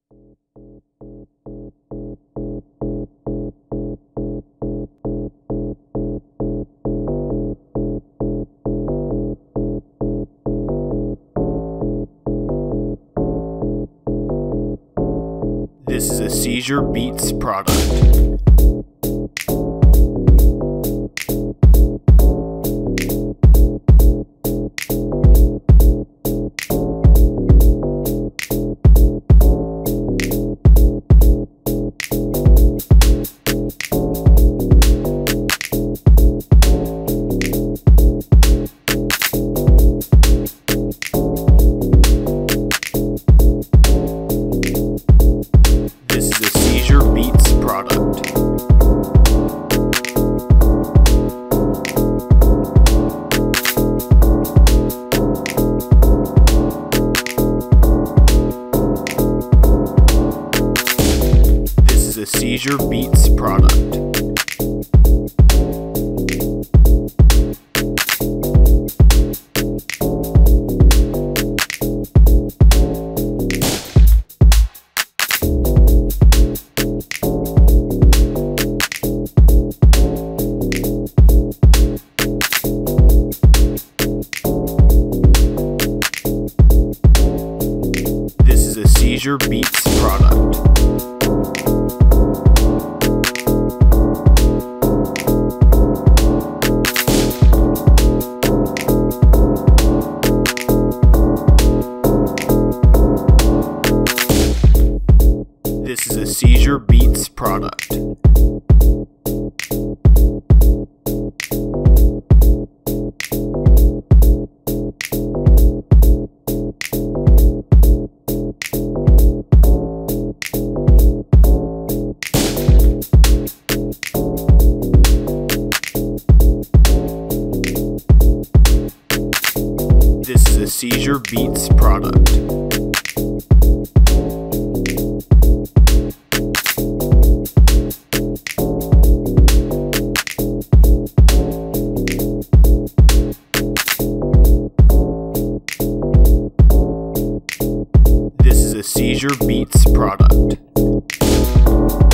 This is a Seizure Beats product. This is a Seizure Beats product. This is a Seizure Beats product. This is a Seizure Beats product. This is a Seizure Beats product. This is a Seizure Beats product. This is a Seizure Beats product.